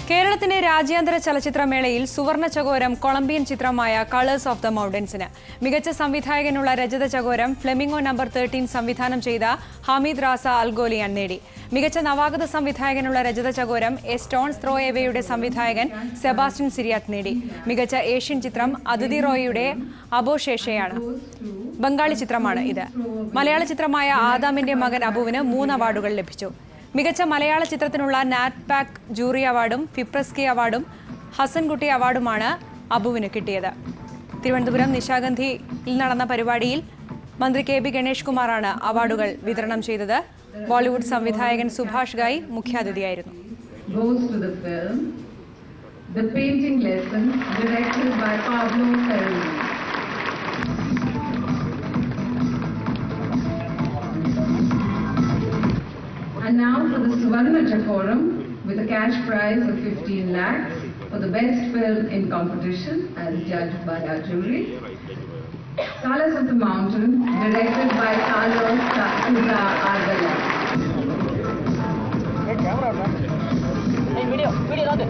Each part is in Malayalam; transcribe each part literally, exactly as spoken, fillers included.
കേരളത്തിന്റെ രാജ്യാന്തര ചലച്ചിത്രമേളയിൽ സുവർണ ചകോരം കൊളംബിയൻ ചിത്രമായ കളേഴ്സ് ഓഫ് ദ മൗണ്ടൻസിന് മികച്ച സംവിധായകനുള്ള രജത ചകോരം ഫ്ലെമിംഗോ നമ്പർ തേർട്ടീൻ സംവിധാനം ചെയ്ത ഹമീദ് റാസ അൽഗോലിയാൻ നേടി. മികച്ച നവാഗത സംവിധായകനുള്ള രജത ചകോരം എ സ്റ്റോൺസ് ത്രോ എവേയുടെ സംവിധായകൻ സെബാസ്റ്റ്യൻ സിരിയാത്ത് നേടി. മികച്ച ഏഷ്യൻ ചിത്രം അതിഥി റോയിയുടെ അബോഷേഷയാണ്. ബംഗാളി ചിത്രമാണ് ഇത്. മലയാള ചിത്രമായ ആദാമിന്റെ മകൻ അബുവിന് മൂന്ന് അവാർഡുകൾ ലഭിച്ചു. മികച്ച മലയാള ചിത്രത്തിനുള്ള നാറ്റ് പാക് ജൂറി അവാർഡും ഫിപ്രസ്കി അവാർഡും ഹസൻകുട്ടി അവാർഡുമാണ് അബുവിന് കിട്ടിയത്. തിരുവനന്തപുരം നിശാഗന്ധിയിൽ നടന്ന പരിപാടിയിൽ മന്ത്രി കെ ബി ഗണേഷ് കുമാറാണ് അവാർഡുകൾ വിതരണം ചെയ്തത്. ബോളിവുഡ് സംവിധായകൻ സുഭാഷ് ഗായ് മുഖ്യാതിഥിയായിരുന്നു. And now for the Suvarna Chakoram with a cash prize of fifteen lakhs for the best film in competition as judged by our jury. Colors of the Mountain, directed by Carlos Souza Ardala. Hey, camera, man. Hey, video, video, not it.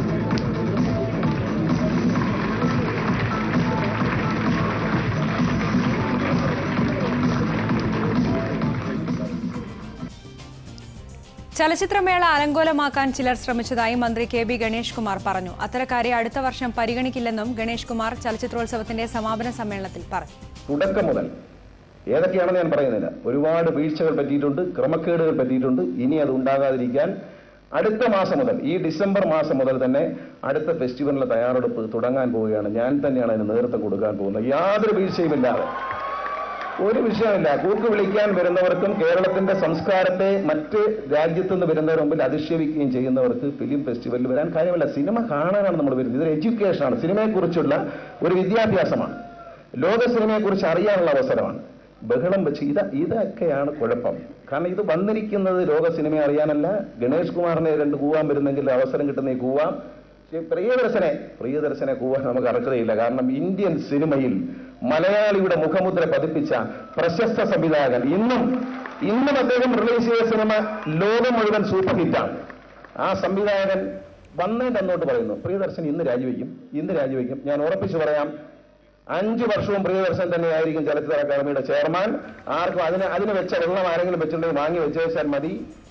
ചലച്ചിത്രമേള അലങ്കോലമാക്കാൻ ചിലർ ശ്രമിച്ചതായി മന്ത്രി കെ ബി ഗണേഷ് കുമാർ പറഞ്ഞു. അത്തരക്കാരെ അടുത്ത വർഷം പരിഗണിക്കില്ലെന്നും ഗണേഷ് കുമാർ ചലച്ചിത്രോത്സവത്തിന്റെ സമാപന സമ്മേളനത്തിൽ പറഞ്ഞു. തുടക്കം മുതൽ ഏതൊക്കെയാണെന്ന് ഞാൻ പറയുന്നില്ല, ഒരുപാട് വീഴ്ചകൾ പറ്റിയിട്ടുണ്ട്, ക്രമക്കേടുകൾ പറ്റിയിട്ടുണ്ട്. ഇനി അത് ഉണ്ടാകാതിരിക്കാൻ അടുത്ത മാസം മുതൽ, ഈ ഡിസംബർ മാസം മുതൽ തന്നെ അടുത്ത ഫെസ്റ്റിവലിന്റെ തയ്യാറെടുപ്പ് തുടങ്ങാൻ പോവുകയാണ്. ഞാൻ തന്നെയാണ് അതിന് നേതൃത്വം കൊടുക്കാൻ പോകുന്നത്. യാതൊരു വീഴ്ചയുമില്ലാതെ, ഒരു വിഷയമില്ല. കൂക്ക് വിളിക്കാൻ വരുന്നവർക്കും കേരളത്തിന്റെ സംസ്കാരത്തെ മറ്റ് രാജ്യത്തു നിന്ന് വരുന്നവർ മുമ്പിൽ അധിക്ഷേപിക്കുകയും ചെയ്യുന്നവർക്ക് ഫിലിം ഫെസ്റ്റിവലിൽ വരാൻ കാര്യമില്ല. സിനിമ കാണാനാണ് നമ്മൾ വരുന്നത്. ഇതൊരു എഡ്യൂക്കേഷനാണ്, സിനിമയെക്കുറിച്ചുള്ള ഒരു വിദ്യാഭ്യാസമാണ്, ലോക സിനിമയെക്കുറിച്ച് അറിയാനുള്ള അവസരമാണ്. ബഹളം വെച്ച് ഇത് ഇതൊക്കെയാണ് കുഴപ്പം. കാരണം ഇത് വന്നിരിക്കുന്നത് ലോക സിനിമയെ അറിയാനല്ല. ഗണേഷ് കുമാറിനെ രണ്ട് കൂവാൻ വരുന്നെങ്കിൽ അവസരം കിട്ടുന്ന കൂവാം. പ്രിയദർശനെ പ്രിയദർശനെ കൂവാൻ നമുക്ക് അർഹതയില്ല. കാരണം ഇന്ത്യൻ സിനിമയിൽ മലയാളിയുടെ മുഖമുദ്ര പതിപ്പിച്ച പ്രശസ്ത സംവിധായകൻ, ഇന്നും ഇന്നും അദ്ദേഹം റിലീസ് ചെയ്ത സിനിമ ലോകം മുഴുവൻ സൂപ്പർ ഹിറ്റാണ്. ആ സംവിധായകൻ വന്നേ തന്നോട്ട് പറയുന്നു, പ്രിയദർശൻ ഇന്ന് രാജിവെക്കും, ഇന്ന് രാജിവെക്കും. ഞാൻ ഉറപ്പിച്ചു പറയാം, അഞ്ചു വർഷവും പ്രിയദർശൻ തന്നെയായിരിക്കും ചലച്ചിത്ര അക്കാദമിയുടെ ചെയർമാൻ. ആർക്കും അതിന് അതിന് വെച്ച വെള്ളം ആരെങ്കിലും വെച്ചിട്ടുണ്ടെങ്കിൽ വാങ്ങി വെച്ചേച്ചാൽ മതി.